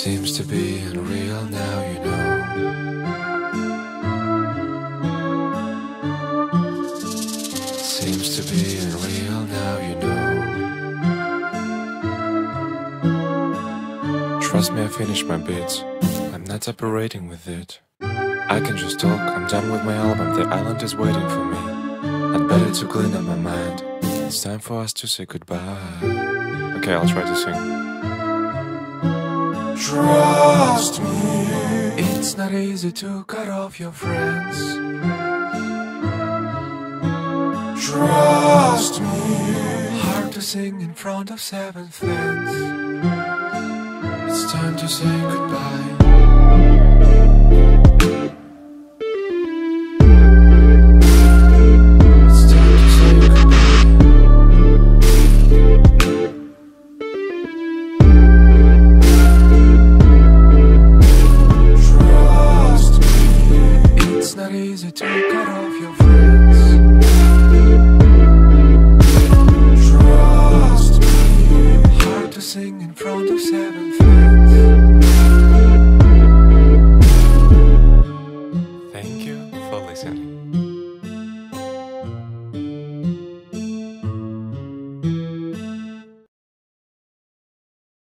Seems to be unreal now, you know. Seems to be unreal now, you know. Trust me, I finished my bits. I'm not operating with it. I can just talk, I'm done with my album. The island is waiting for me. I'd better to clean up my mind. It's time for us to say goodbye. Okay, I'll try to sing. Trust me, it's not easy to cut off your friends. Trust me, hard to sing in front of 7 fans. It's time to say goodbye. Easy to cut off your friends. Trust me, hard to sing in front of 7